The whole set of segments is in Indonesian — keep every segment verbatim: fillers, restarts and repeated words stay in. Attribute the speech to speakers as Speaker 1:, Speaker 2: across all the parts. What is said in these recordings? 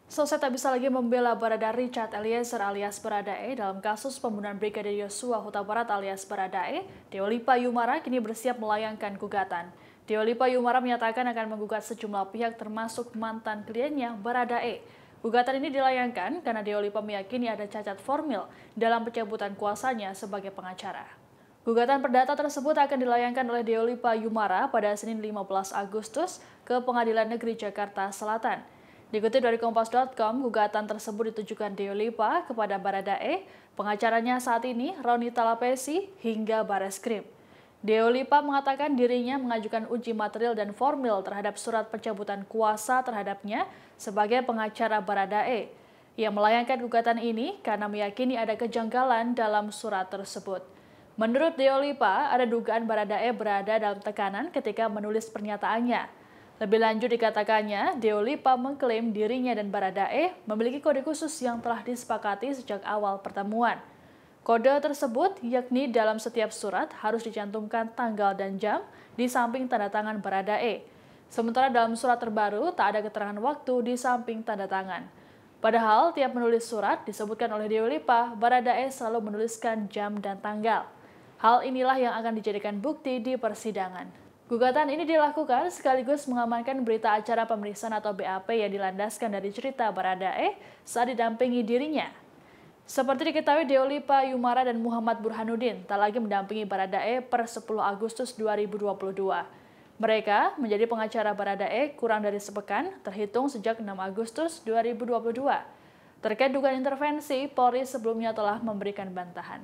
Speaker 1: Selesai tak bisa lagi membela Barada Richard Eliezer alias Baradae dalam kasus pembunuhan Brigadir Yosua Huta Barat alias Baradae, Deolipa Yumara kini bersiap melayangkan gugatan. Deolipa Yumara menyatakan akan menggugat sejumlah pihak termasuk mantan kliennya Baradae. Gugatan ini dilayangkan karena Deolipa meyakini ada cacat formil dalam pencabutan kuasanya sebagai pengacara. Gugatan perdata tersebut akan dilayangkan oleh Deolipa Yumara pada Senin lima belas Agustus ke Pengadilan Negeri Jakarta Selatan. Dikutip dari Kompas titik com, gugatan tersebut ditujukan Deolipa kepada Baradae, pengacaranya saat ini Roni Talapesi hingga Bareskrim. Deolipa mengatakan dirinya mengajukan uji material dan formil terhadap surat pencabutan kuasa terhadapnya sebagai pengacara Baradae. Ia melayangkan gugatan ini karena meyakini ada kejanggalan dalam surat tersebut. Menurut Deolipa, ada dugaan Baradae berada dalam tekanan ketika menulis pernyataannya. Lebih lanjut dikatakannya, Deolipa mengklaim dirinya dan Baradae memiliki kode khusus yang telah disepakati sejak awal pertemuan. Kode tersebut yakni dalam setiap surat harus dicantumkan tanggal dan jam di samping tanda tangan Baradae. Sementara dalam surat terbaru tak ada keterangan waktu di samping tanda tangan. Padahal tiap menulis surat disebutkan oleh Deolipa, Baradae selalu menuliskan jam dan tanggal. Hal inilah yang akan dijadikan bukti di persidangan. Gugatan ini dilakukan sekaligus mengamankan berita acara pemeriksaan atau B A P yang dilandaskan dari cerita Baradae saat didampingi dirinya. Seperti diketahui, Deolipa Yumara dan Muhammad Burhanuddin tak lagi mendampingi Baradae per sepuluh Agustus dua ribu dua puluh dua. Mereka menjadi pengacara Baradae kurang dari sepekan terhitung sejak enam Agustus dua ribu dua puluh dua. Terkait dugaan intervensi, Polri sebelumnya telah memberikan bantahan.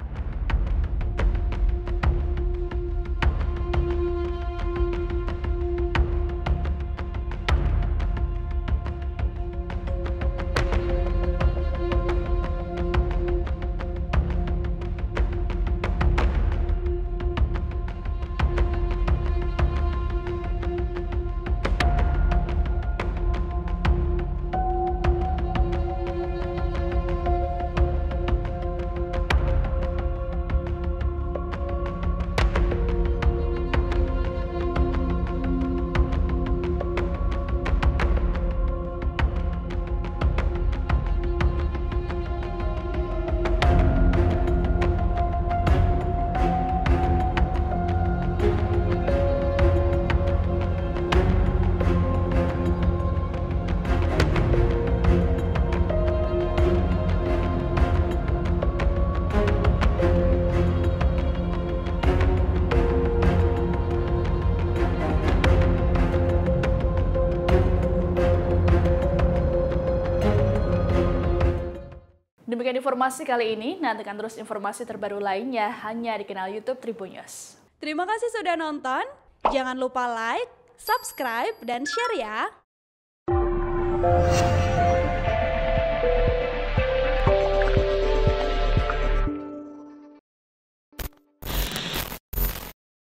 Speaker 1: Demikian informasi kali ini, nantikan terus informasi terbaru lainnya hanya di kanal YouTube Tribun News.
Speaker 2: Terima kasih sudah nonton, jangan lupa like, subscribe, dan share ya!